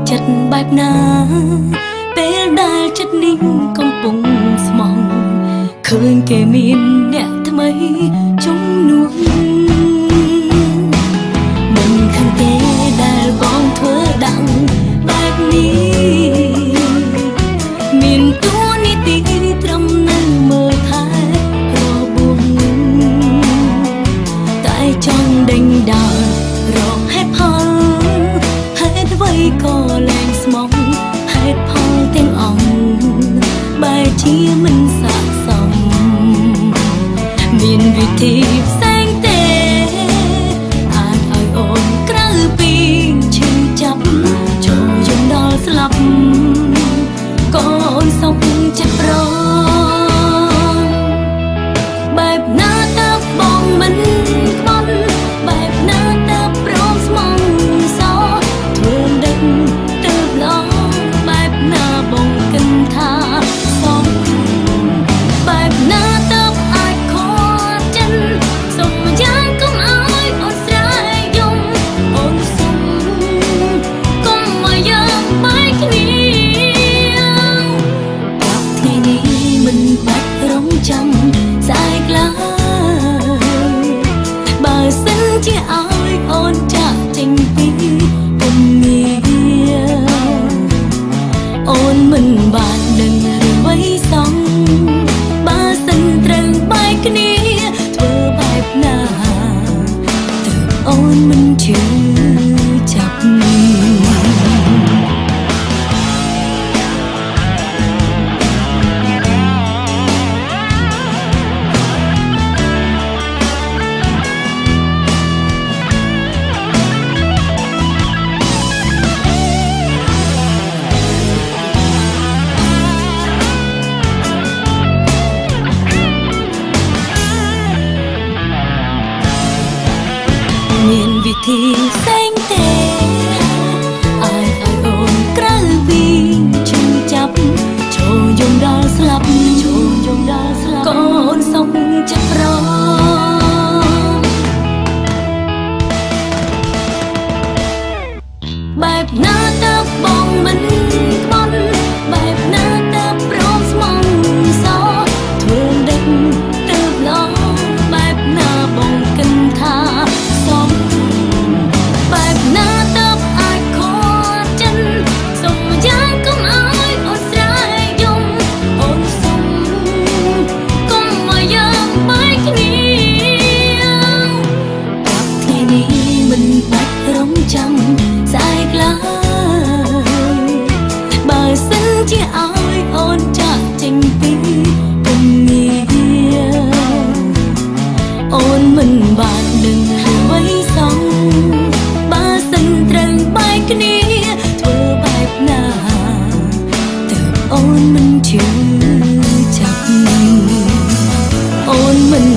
ចិត្តបែបណាពេលដែលចិត្តនេះកំពុងស្មងឃើញគេមានអ្នកថ្មីជំនួសមិនខឹងទេដែលបងធ្វើដាំងបែបនេះមានទួនាទីត្រឹមនៅមើលថែរបួងតែចង់ដេញដោលរកហេតុផលហេតុអ្វីក៏លែងស្មងហេតុផលទាំងអង្គបែរជាមិនស័ក្តិសមមានវិធីផ្សេងទេអាចឲ្យអូនក្រៅពីឈឺចាប់ចូលយំដល់ស្លាប់ក៏អូនសុខចិត្តប្របែបណាតើបងមិនខ្វល់បែបណាតើព្រមស្មងសធ្វើដឹកទៅឡងបែបណាបងគិតថាសមបែបណាតើអាចខកចិត្តសុំយ៉ាងកុំឲ្យអូនស្រែកយំអូនសុំកុំមកយ៉ាងបែកគ្នាថ្ងៃនេះមិនបាច់រងចាំស្អែកឡើយបើសិនជាឲ្យអូនចាក់ចេញពីគុំងារអូនមិនបានដឹងអ្វីសោះបើសិនត្រូវបែកគ្នាធ្វើបែបណាទើបអូនមិនជឿចាប់មានវិធីផ្សេងទេអាចឲ្យអូនក្រៅពីឈឺចាប់ចូលយំដល់ស្លាប់ចូលយំដល់ស្លាប់ក៏អូនសុខចិត្តប្របែបណាតើបងមិនខ្វល់បែបណាតើព្រមស្មងសធ្វើដឹកទៅឡងបែបណាបងគិតថាសមបែបណាតើអាចខកចិត្តសុំយ៉ាងកុំឲ្យអូនស្រែកយំអូនសុំកុំមកយ៉ាងបែកគ្នាថ្ងៃនេះមិនបាច់រងចាំស្អែកឡើយបើសិនជាឲ្យអូនចាក់ចេញពីគុំងារអូនមិនបានដឹងអ្វីសោះបើសិនត្រូវបែកគ្នាធ្វើបែបណាទើបអូនមិនជឿចាប់អូនមិន